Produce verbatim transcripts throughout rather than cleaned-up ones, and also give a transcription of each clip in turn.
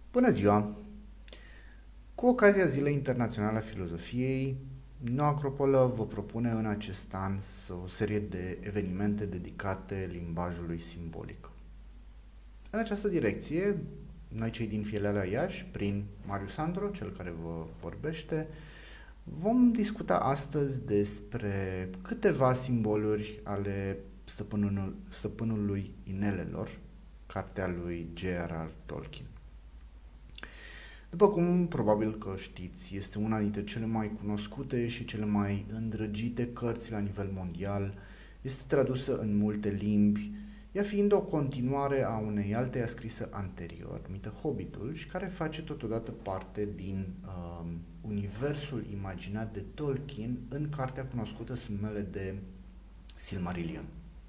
Bună ziua! Cu ocazia Zilei Internaționale a Filozofiei, Noua Acropolă vă propune în acest an o serie de evenimente dedicate limbajului simbolic. În această direcție, noi cei din Filiala Iași, prin Marius Sandro, cel care vă vorbește, vom discuta astăzi despre câteva simboluri ale stăpânul, stăpânului inelelor, cartea lui J R R. Tolkien. După cum probabil că știți, este una dintre cele mai cunoscute și cele mai îndrăgite cărți la nivel mondial, este tradusă în multe limbi, ea fiind o continuare a unei alteia scrisă anterior, numită Hobbitul, și care face totodată parte din uh, universul imaginat de Tolkien în cartea cunoscută sub numele de Silmarillion.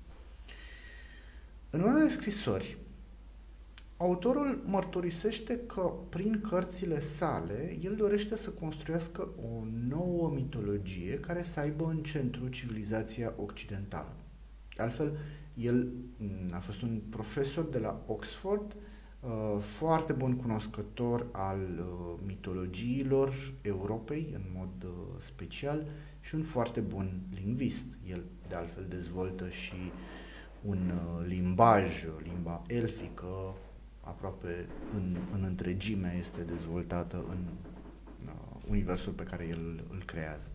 În unele scrisori, autorul mărturisește că prin cărțile sale el dorește să construiască o nouă mitologie care să aibă în centru civilizația occidentală. De altfel, el a fost un profesor de la Oxford, foarte bun cunoscător al mitologiilor Europei în mod special și un foarte bun lingvist. El de altfel dezvoltă și un limbaj, limba elfică, aproape în, în întregime este dezvoltată în uh, universul pe care el îl creează.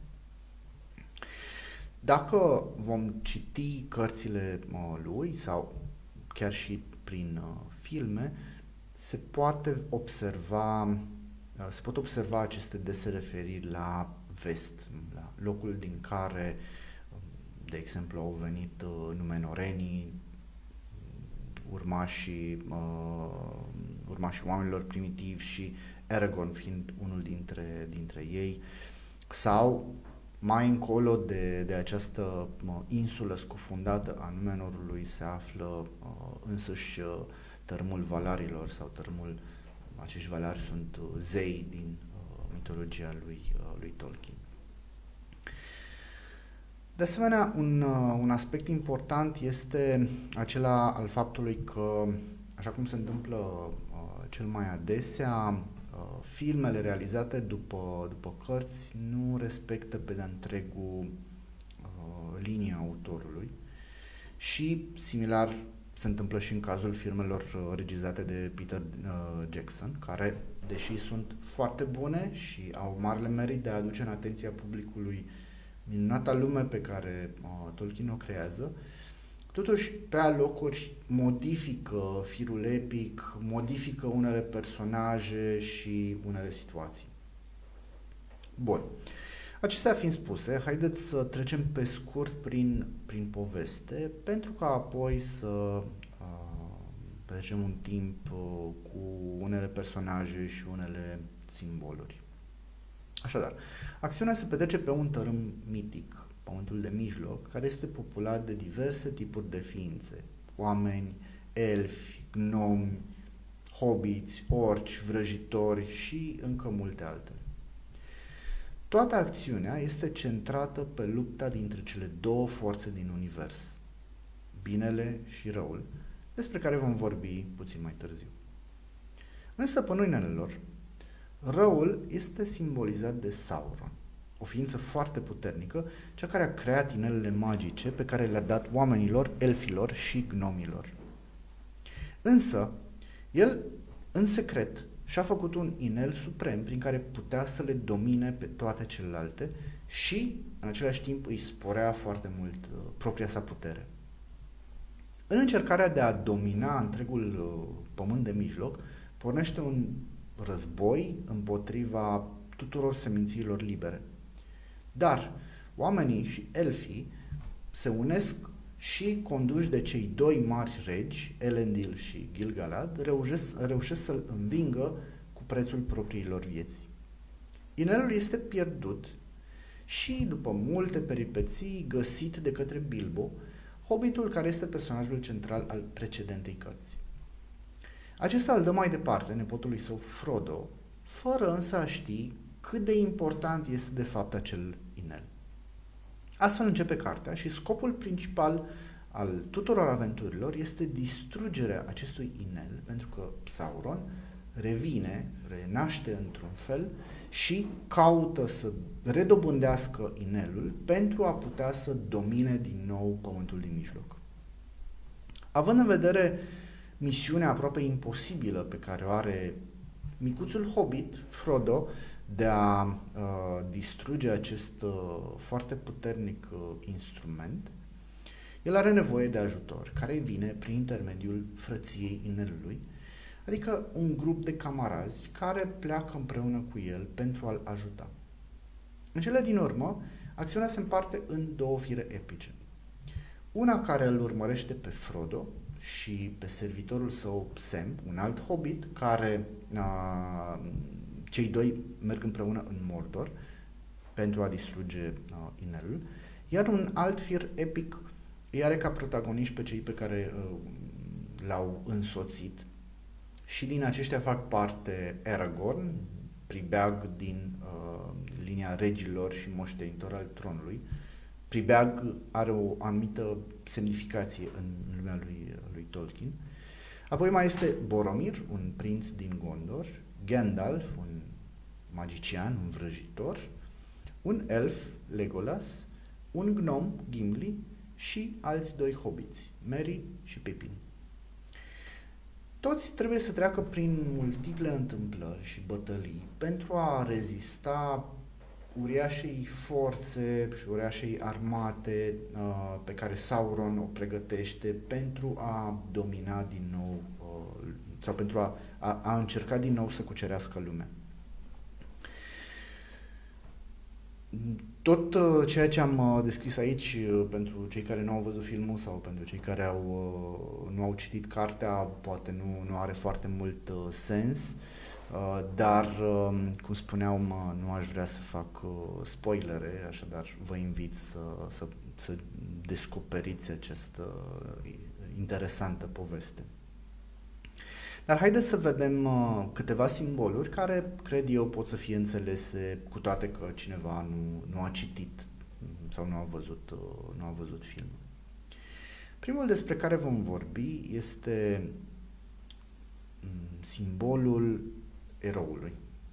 Dacă vom citi cărțile uh, lui sau chiar și prin uh, filme, se poate observa, uh, se pot observa aceste dese referiri la vest, la locul din care, de exemplu, au venit uh, numenorenii, urmașii, uh, urmașii oamenilor primitivi și Aragorn fiind unul dintre, dintre ei, sau mai încolo de, de această uh, insulă scufundată a Numenorului se află uh, însăși uh, tărâmul Valarilor sau tărâmul, acești Valari sunt uh, zei din uh, mitologia lui, uh, lui Tolkien. De asemenea, un, un aspect important este acela al faptului că, așa cum se întâmplă uh, cel mai adesea, uh, filmele realizate după, după cărți nu respectă pe de-a întregul uh, linia autorului și, similar, se întâmplă și în cazul filmelor uh, regizate de Peter uh, Jackson, care, deși sunt foarte bune și au marele merit de a aduce în atenția publicului minunata lume pe care uh, Tolkien o creează, totuși pe alocuri modifică firul epic, modifică unele personaje și unele situații. Bun. Acestea fiind spuse, haideți să trecem pe scurt prin, prin poveste, pentru ca apoi să uh, petrecem un timp uh, cu unele personaje și unele simboluri. Așadar, acțiunea se petrece pe un tărâm mitic, Pământul de Mijloc, care este populat de diverse tipuri de ființe, oameni, elfi, gnomi, hobiți, orci, vrăjitori și încă multe altele. Toată acțiunea este centrată pe lupta dintre cele două forțe din univers, binele și răul, despre care vom vorbi puțin mai târziu. În Stăpânul Inelelor, răul este simbolizat de Sauron, o ființă foarte puternică, cea care a creat inelele magice pe care le-a dat oamenilor, elfilor și gnomilor. Însă, el, în secret, și-a făcut un inel suprem prin care putea să le domine pe toate celelalte și, în același timp, îi sporea foarte mult uh, propria sa putere. În încercarea de a domina întregul uh, Pământ de Mijloc, pornește un război împotriva tuturor semințiilor libere. Dar oamenii și elfii se unesc și, conduși de cei doi mari regi, Elendil și Gil-galad, reușesc, reușesc să-l învingă cu prețul propriilor vieți. Inelul este pierdut și, după multe peripeții, găsit de către Bilbo, hobbitul care este personajul central al precedentei cărți. Acesta îl dă mai departe nepotului său Frodo, fără însă a ști cât de important este de fapt acel inel. Astfel începe cartea și scopul principal al tuturor aventurilor este distrugerea acestui inel, pentru că Sauron revine, renaște într-un fel și caută să redobândească inelul pentru a putea să domine din nou pământul din mijloc. Având în vedere misiunea aproape imposibilă pe care o are micuțul hobbit, Frodo, de a uh, distruge acest uh, foarte puternic uh, instrument, el are nevoie de ajutor, care vine prin intermediul frăției inelului, adică un grup de camarazi care pleacă împreună cu el pentru a-l ajuta. În cele din urmă, acțiunea se împarte în două fire epice. Una care îl urmărește pe Frodo și pe servitorul său Sam, un alt hobbit, care uh, cei doi merg împreună în Mordor pentru a distruge uh, inelul, iar un alt fir epic îi are ca protagoniști pe cei pe care uh, l-au însoțit și din aceștia fac parte Aragorn, pribeag din uh, linia regilor și moștenitor al tronului. Pribeag are o anumită semnificație în lumea lui, lui Tolkien. Apoi mai este Boromir, un prinț din Gondor, Gandalf, un magician, un vrăjitor, un elf, Legolas, un gnom, Gimli, și alți doi hobiți, Merry și Pippin. Toți trebuie să treacă prin multiple întâmplări și bătălii pentru a rezista uriașei forțe și uriașei armate uh, pe care Sauron o pregătește pentru a domina din nou uh, sau pentru a, a, a încerca din nou să cucerească lumea. Tot uh, ceea ce am uh, descris aici, uh, pentru cei care nu au văzut filmul sau pentru cei care au, uh, nu au citit cartea, poate nu, nu are foarte mult uh, sens, uh, dar, uh, cum spuneam, uh, nu aș vrea să fac uh, spoilere, așadar vă invit să, să, să descoperiți această uh, interesantă poveste. Dar haideți să vedem uh, câteva simboluri care, cred eu, pot să fie înțelese, cu toate că cineva nu, nu a citit sau nu a văzut, uh, nu a văzut filmul. Primul despre care vom vorbi este um, simbolul eroului.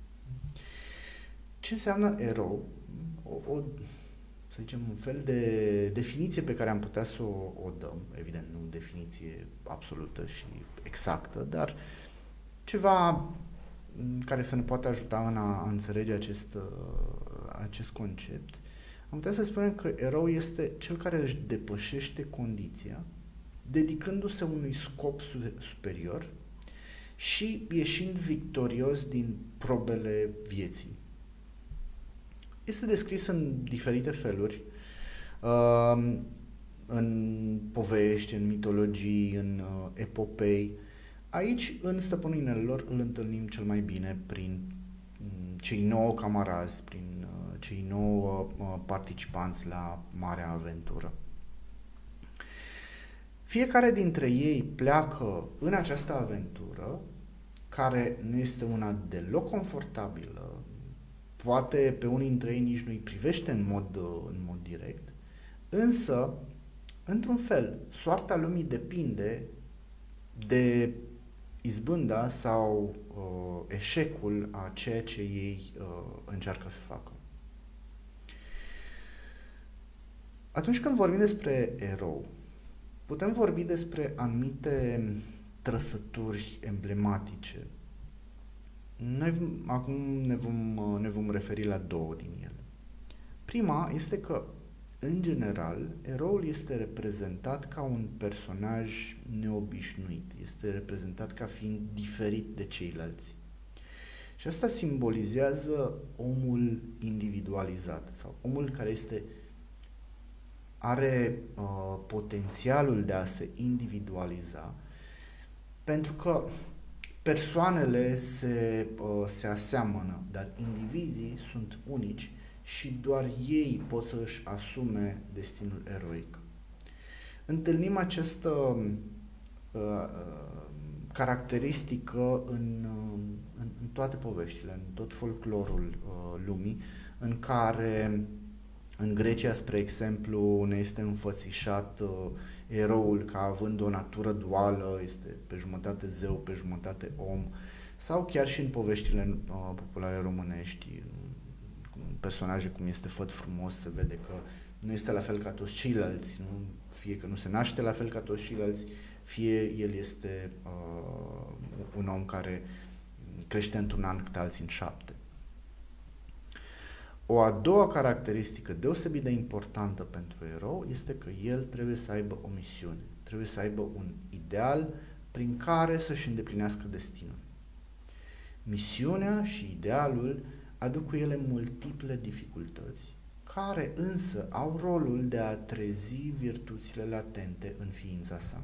Ce înseamnă erou? O, o, să zicem, un fel de definiție pe care am putea să o, o dăm, evident, nu definiție absolută și exactă, dar ceva care să ne poată ajuta în a, a înțelege acest, acest concept. Am putea să spunem că erou este cel care își depășește condiția, dedicându-se unui scop superior și ieșind victorios din probele vieții. Este descris în diferite feluri, uh, în povești, în mitologii, în uh, epopei. Aici, în Stăpânul Inelilor, îl întâlnim cel mai bine prin um, cei nouă camarazi, prin uh, cei nouă uh, participanți la Marea Aventură. Fiecare dintre ei pleacă în această aventură, care nu este una deloc confortabilă, poate pe unii dintre ei nici nu îi privește în mod, în mod direct, însă, într-un fel, soarta lumii depinde de izbânda sau uh, eșecul a ceea ce ei uh, încearcă să facă. Atunci când vorbim despre erou, putem vorbi despre anumite trăsături emblematice. Noi acum ne vom, ne vom referi la două din ele. Prima este că, în general, eroul este reprezentat ca un personaj neobișnuit, este reprezentat ca fiind diferit de ceilalți. Și asta simbolizează omul individualizat, sau omul care este, are uh, potențialul de a se individualiza, pentru că persoanele se, uh, se aseamănă, dar indivizii sunt unici și doar ei pot să își asume destinul eroic. Întâlnim această uh, uh, caracteristică în, uh, în, în toate poveștile, în tot folclorul uh, lumii, în care în Grecia, spre exemplu, ne este înfățișat uh, eroul ca având o natură duală, este pe jumătate zeu, pe jumătate om, sau chiar și în poveștile uh, populare românești, personaje cum este Făt Frumos, se vede că nu este la fel ca toți ceilalți, nu? Fie că nu se naște la fel ca toți ceilalți, fie el este uh, un om care crește într-un an cât alții în șapte. O a doua caracteristică deosebit de importantă pentru erou este că el trebuie să aibă o misiune, trebuie să aibă un ideal prin care să-și îndeplinească destinul. Misiunea și idealul aduc cu ele multiple dificultăți, care însă au rolul de a trezi virtuțile latente în ființa sa.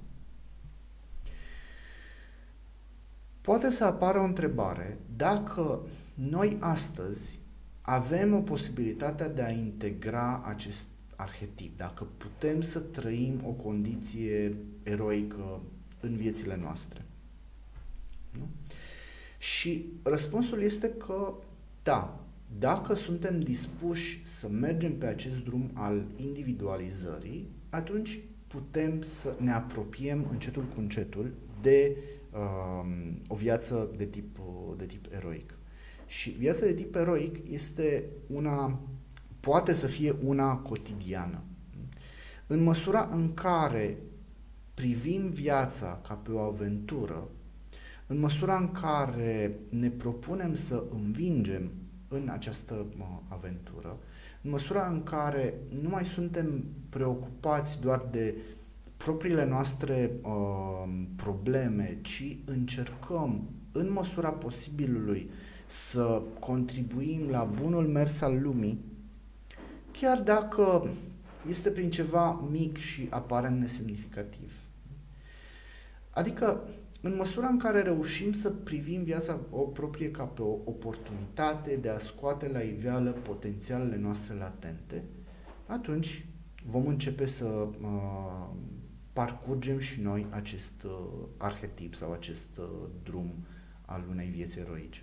Poate să apară o întrebare dacă noi astăzi avem o posibilitate de a integra acest arhetip, dacă putem să trăim o condiție eroică în viețile noastre. Nu? Și răspunsul este că da, dacă suntem dispuși să mergem pe acest drum al individualizării, atunci putem să ne apropiem încetul cu încetul de uh, o viață de tip, de tip eroic. Și viața de tip eroic este una, poate să fie una cotidiană. În măsura în care privim viața ca pe o aventură, în măsura în care ne propunem să învingem în această uh, aventură, în măsura în care nu mai suntem preocupați doar de propriile noastre uh, probleme, ci încercăm, în măsura posibilului, să contribuim la bunul mers al lumii, chiar dacă este prin ceva mic și aparent nesemnificativ. Adică, în măsura în care reușim să privim viața o proprie ca pe o oportunitate de a scoate la iveală potențialele noastre latente, atunci vom începe să uh, parcurgem și noi acest uh, arhetip sau acest uh, drum al unei vieți eroice.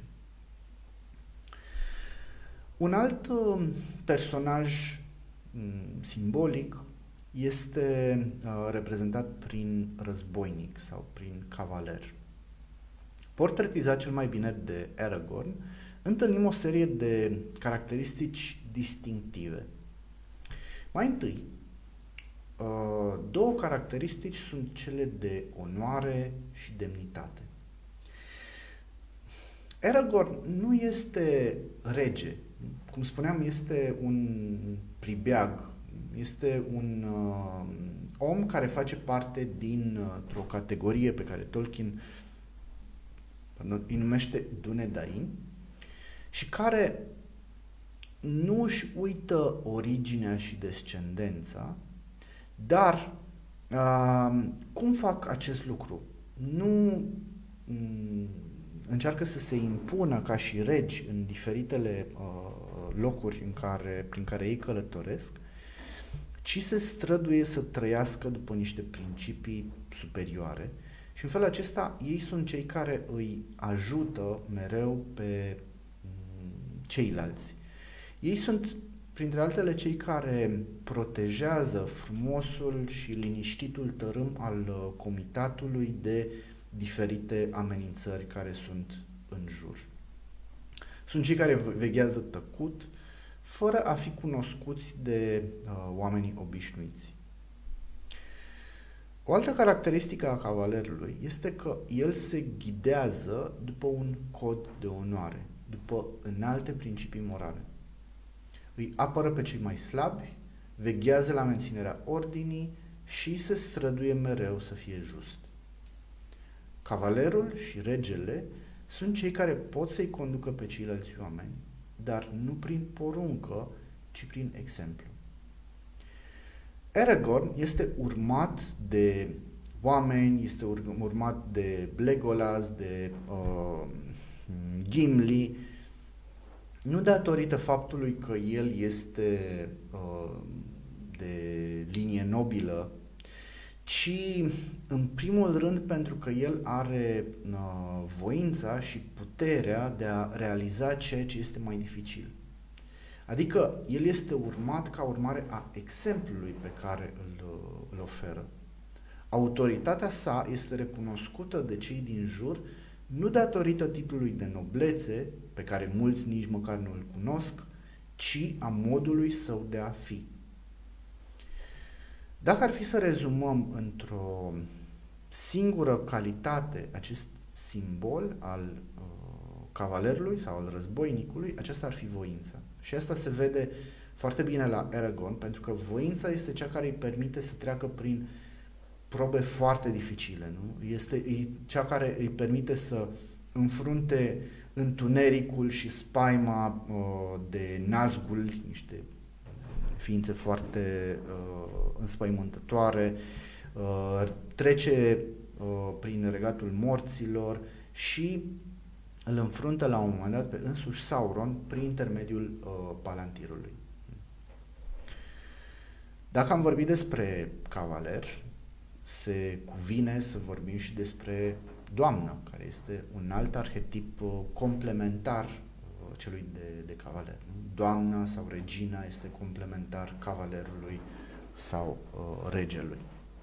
Un alt uh, personaj um, simbolic este uh, reprezentat prin războinic sau prin cavaler. Portretizat cel mai bine de Aragorn, întâlnim o serie de caracteristici distinctive. Mai întâi, uh, două caracteristici sunt cele de onoare și demnitate. Aragorn nu este rege, cum spuneam, este un pribeag, este un uh, om care face parte dintr-o uh, categorie pe care Tolkien îi numește Dunedain și care nu își uită originea și descendența, dar uh, cum fac acest lucru? Nu um, încearcă să se impună ca și regi în diferitele uh, locuri în care, prin care ei călătoresc, ci se străduie să trăiască după niște principii superioare și în felul acesta ei sunt cei care îi ajută mereu pe ceilalți. Ei sunt, printre altele, cei care protejează frumosul și liniștitul tărâm al comitatului de diferite amenințări care sunt în jur. Sunt cei care veghează tăcut, fără a fi cunoscuți de uh, oamenii obișnuiți. O altă caracteristică a cavalerului este că el se ghidează după un cod de onoare, după înalte principii morale. Îi apără pe cei mai slabi, veghează la menținerea ordinii și se străduie mereu să fie just. Cavalerul și regele sunt cei care pot să-i conducă pe ceilalți oameni, dar nu prin poruncă, ci prin exemplu. Aragorn este urmat de oameni, este urmat de Legolas, de uh, Gimli, nu datorită faptului că el este uh, de linie nobilă, ci în primul rând pentru că el are uh, voința și puterea de a realiza ceea ce este mai dificil. Adică el este urmat ca urmare a exemplului pe care îl, îl oferă. Autoritatea sa este recunoscută de cei din jur nu datorită titlului de noblețe, pe care mulți nici măcar nu îl cunosc, ci a modului său de a fi. Dacă ar fi să rezumăm într-o singură calitate acest simbol al uh, cavalerului sau al războinicului, acesta ar fi voința. Și asta se vede foarte bine la Eragon, pentru că voința este cea care îi permite să treacă prin probe foarte dificile, nu? Este e cea care îi permite să înfrunte întunericul și spaima uh, de nazgul, niște ființe foarte uh, înspăimântătoare, uh, trece uh, prin regatul morților și îl înfruntă la un moment dat pe însuși Sauron prin intermediul uh, Palantirului. Dacă am vorbit despre cavaler, se cuvine să vorbim și despre doamnă, care este un alt arhetip uh, complementar uh, celui de, de cavaler. Nu? Doamna sau regina este complementar cavalerului sau uh, regelui.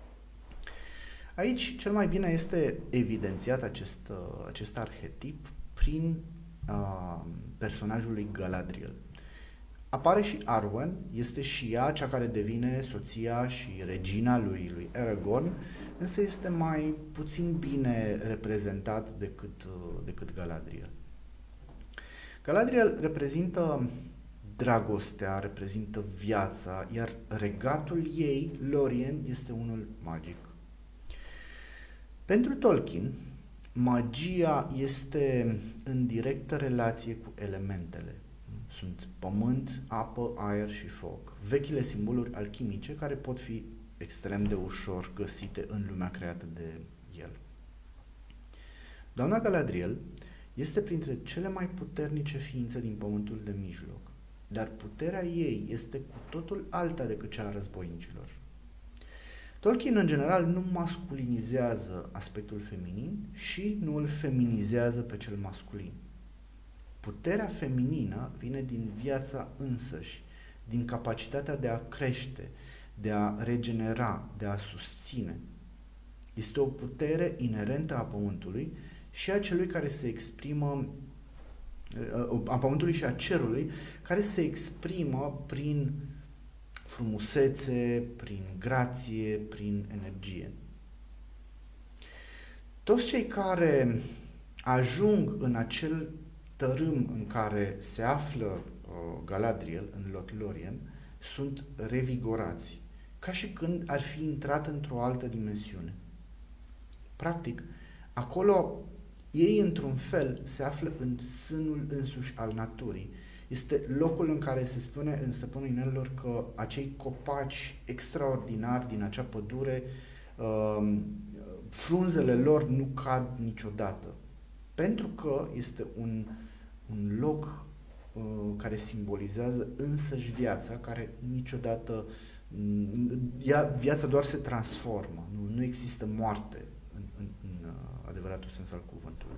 Aici cel mai bine este evidențiat acest, uh, acest arhetip prin uh, personajul lui Galadriel. Apare și Arwen, este și ea cea care devine soția și regina lui, lui Aragorn, însă este mai puțin bine reprezentat decât, decât Galadriel. Galadriel reprezintă dragostea, reprezintă viața, iar regatul ei, Lorien, este unul magic. Pentru Tolkien, magia este în directă relație cu elementele. Sunt pământ, apă, aer și foc, vechile simboluri alchimice care pot fi extrem de ușor găsite în lumea creată de el. Doamna Galadriel este printre cele mai puternice ființe din Pământul de Mijloc, dar puterea ei este cu totul alta decât cea a războinicilor. Tolkien, în general, nu masculinizează aspectul feminin și nu îl feminizează pe cel masculin. Puterea feminină vine din viața însăși, din capacitatea de a crește, de a regenera, de a susține. Este o putere inerentă a Pământului și a celui care se exprimă, a Pământului și a Cerului, care se exprimă prin frumusețe, prin grație, prin energie. Toți cei care ajung în acel tărâm în care se află uh, Galadriel, în Lothlorien, sunt revigorați, ca și când ar fi intrat într-o altă dimensiune. Practic, acolo ei, într-un fel, se află în sânul însuși al naturii. Este locul în care se spune în Stăpânul Inelilor că acei copaci extraordinari din acea pădure, uh, frunzele lor nu cad niciodată. Pentru că este un, un loc uh, care simbolizează însăși viața, care niciodată, ea, viața doar se transformă, nu, nu există moarte în, în, în adevăratul sens al cuvântului.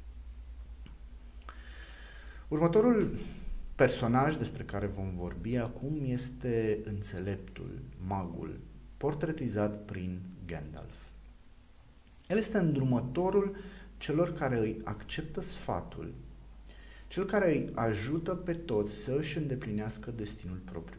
Următorul personaj despre care vom vorbi acum este înțeleptul, magul, portretizat prin Gandalf. El este îndrumătorul celor care îi acceptă sfatul, cel care îi ajută pe toți să își îndeplinească destinul propriu.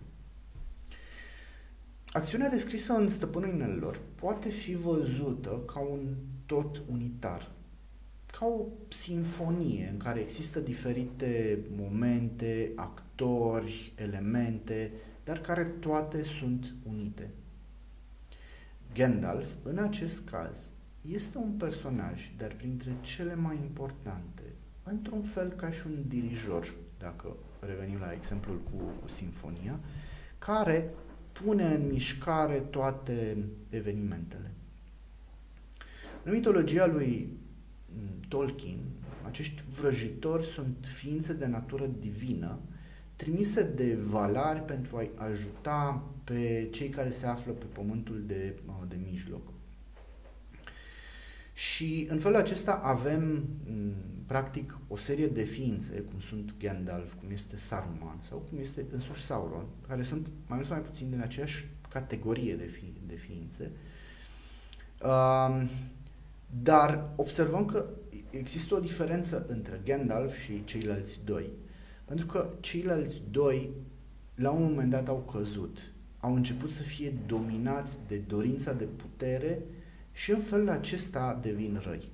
Acțiunea descrisă în Stăpânul Inelilor poate fi văzută ca un tot unitar, ca o simfonie în care există diferite momente, actori, elemente, dar care toate sunt unite. Gandalf, în acest caz, este un personaj, dar printre cele mai importante, într-un fel ca și un dirijor, dacă revenim la exemplul cu, cu simfonia, care pune în mișcare toate evenimentele. În mitologia lui Tolkien, acești vrăjitori sunt ființe de natură divină, trimise de Valari pentru a-i ajuta pe cei care se află pe pământul de, de mijloc. Și în felul acesta avem, practic, o serie de ființe, cum sunt Gandalf, cum este Saruman sau cum este însuși Sauron, care sunt mai mult sau mai puțin din aceeași categorie de, fi, de ființe. Uh, dar observăm că există o diferență între Gandalf și ceilalți doi, pentru că ceilalți doi la un moment dat au căzut, au început să fie dominați de dorința de putere și în felul acesta devin răi.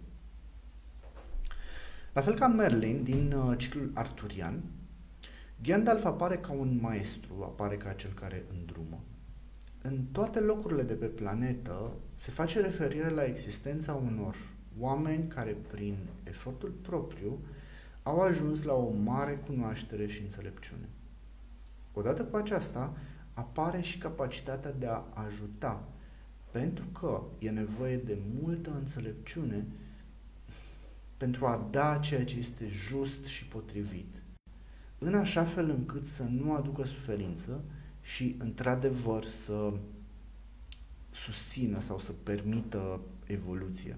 La fel ca Merlin din uh, ciclul arturian, Gandalf apare ca un maestru, apare ca cel care îndrumă. În toate locurile de pe planetă se face referire la existența unor oameni care, prin efortul propriu, au ajuns la o mare cunoaștere și înțelepciune. Odată cu aceasta, apare și capacitatea de a ajuta, pentru că e nevoie de multă înțelepciune pentru a da ceea ce este just și potrivit, în așa fel încât să nu aducă suferință și, într-adevăr, să susțină sau să permită evoluția.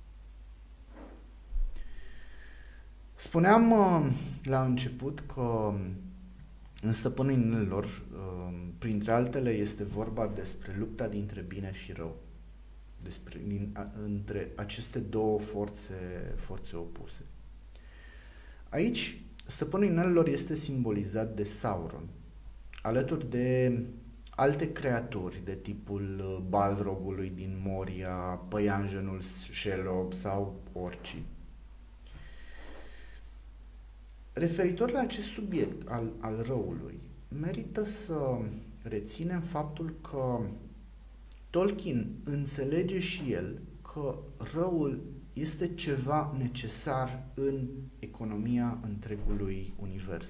Spuneam la început că în Stăpânul Inelilor, printre altele, este vorba despre lupta dintre bine și rău, despre, din, a, între aceste două forțe, forțe opuse. Aici, Stăpânul Inelilor este simbolizat de Sauron, alături de alte creaturi de tipul Balrogului din Moria, păianjenul Shelob sau orcii. Referitor la acest subiect al, al răului, merită să reținem faptul că Tolkien înțelege și el că răul este ceva necesar în economia întregului univers.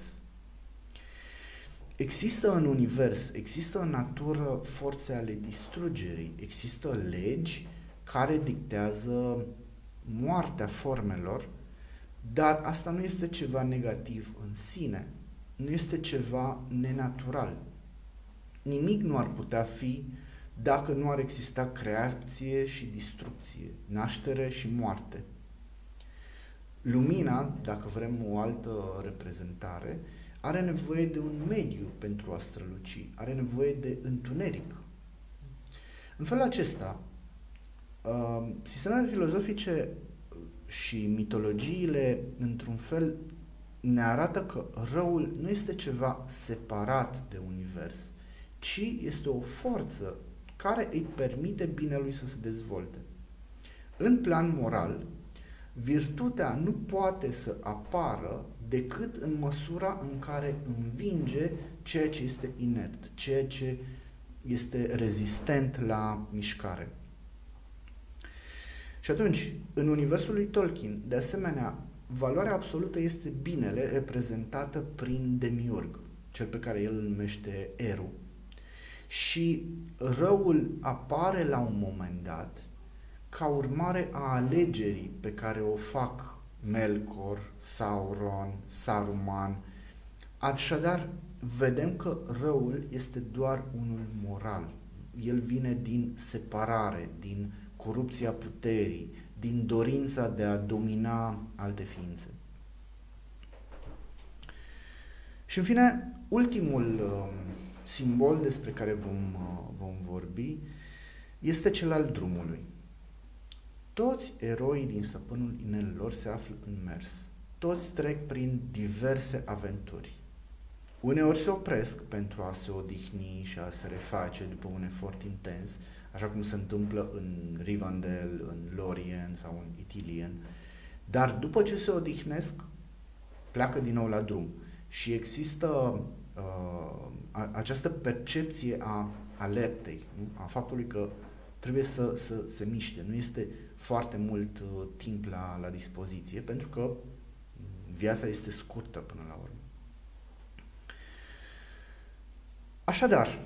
Există în univers, există în natură forțe ale distrugerii, există legi care dictează moartea formelor, dar asta nu este ceva negativ în sine, nu este ceva nenatural. Nimic nu ar putea fi dacă nu ar exista creație și distrucție, naștere și moarte. Lumina, dacă vrem o altă reprezentare, are nevoie de un mediu pentru a străluci, are nevoie de întuneric. În felul acesta, sistemele filozofice și mitologiile, într-un fel, ne arată că răul nu este ceva separat de univers, ci este o forță care îi permite binelui să se dezvolte. În plan moral, virtutea nu poate să apară decât în măsura în care învinge ceea ce este inert, ceea ce este rezistent la mișcare. Și atunci, în universul lui Tolkien, de asemenea, valoarea absolută este binele, reprezentată prin Demiurg, cel pe care el îl numește Eru. Și răul apare la un moment dat ca urmare a alegerii pe care o fac Melkor, Sauron, Saruman. Așadar, vedem că răul este doar unul moral. El vine din separare, din corupția puterii, din dorința de a domina alte ființe. Și în fine, ultimul uh, simbol despre care vom, uh, vom vorbi este cel al drumului. Toți eroii din Stăpânul Inelilor se află în mers. Toți trec prin diverse aventuri. Uneori se opresc pentru a se odihni și a se reface după un efort intens, așa cum se întâmplă în Rivendell, în Lorien sau în Ithilien. Dar după ce se odihnesc, pleacă din nou la drum. Și există uh, a, această percepție a alertei, nu? A faptului că trebuie să, să se miște. Nu este foarte mult uh, timp la, la dispoziție, pentru că viața este scurtă până la urmă. Așadar,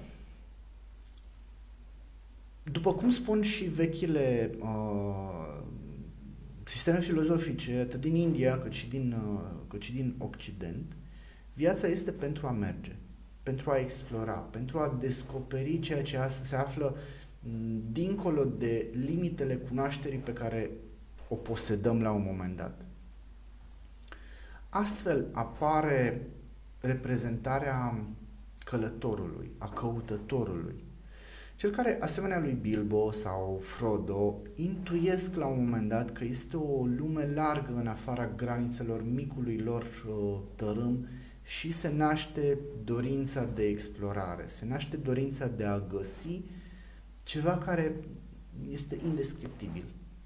după cum spun și vechile uh, sisteme filozofice, atât din India cât și din, uh, cât și din Occident, viața este pentru a merge, pentru a explora, pentru a descoperi ceea ce se află dincolo de limitele cunoașterii pe care o posedăm la un moment dat. Astfel apare reprezentarea călătorului, a căutătorului. Cel care, asemenea lui Bilbo sau Frodo, intuiesc la un moment dat că este o lume largă în afara granițelor micului lor uh, tărâm și se naște dorința de explorare, se naște dorința de a găsi ceva care este indescriptibil.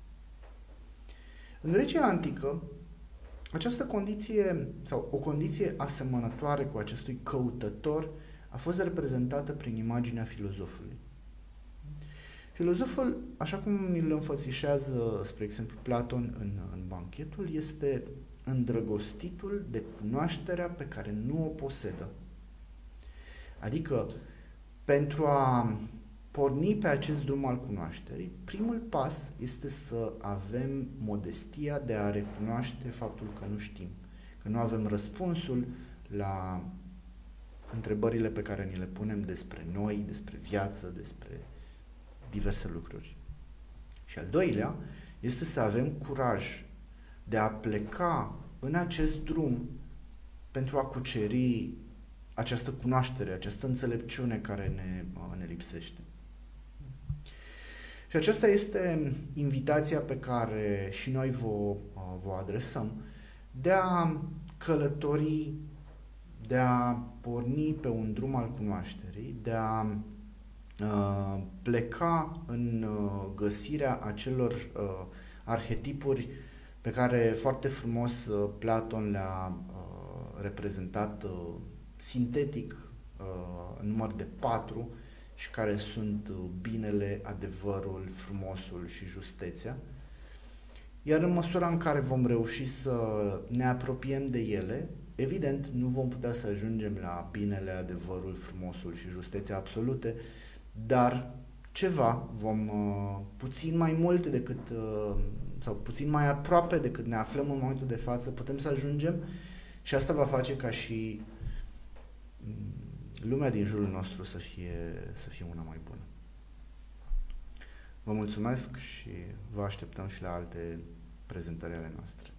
În Grecia antică, această condiție, sau o condiție asemănătoare cu acestui căutător, a fost reprezentată prin imaginea filozofului. Filozoful, așa cum îl înfățișează, spre exemplu, Platon în, în Banchetul, este îndrăgostitul de cunoașterea pe care nu o posedă. Adică, pentru a porni pe acest drum al cunoașterii, primul pas este să avem modestia de a recunoaște faptul că nu știm, că nu avem răspunsul la întrebările pe care ni le punem despre noi, despre viață, despre diverse lucruri. Și al doilea este să avem curaj de a pleca în acest drum pentru a cuceri această cunoaștere, această înțelepciune care ne, ne lipsește. Și aceasta este invitația pe care și noi vă, vă adresăm, de a călători, de a porni pe un drum al cunoașterii, de a uh, pleca în uh, găsirea acelor uh, arhetipuri pe care foarte frumos uh, Platon le-a uh, reprezentat uh, sintetic uh, în număr de patru și care sunt uh, binele, adevărul, frumosul și justețea. Iar în măsura în care vom reuși să ne apropiem de ele, evident, nu vom putea să ajungem la binele, adevărul, frumosul și justețea absolute, dar ceva vom, uh, puțin mai mult decât, uh, sau puțin mai aproape decât ne aflăm în momentul de față, putem să ajungem și asta va face ca și lumea din jurul nostru să fie, să fie una mai bună. Vă mulțumesc și vă așteptăm și la alte prezentări ale noastre.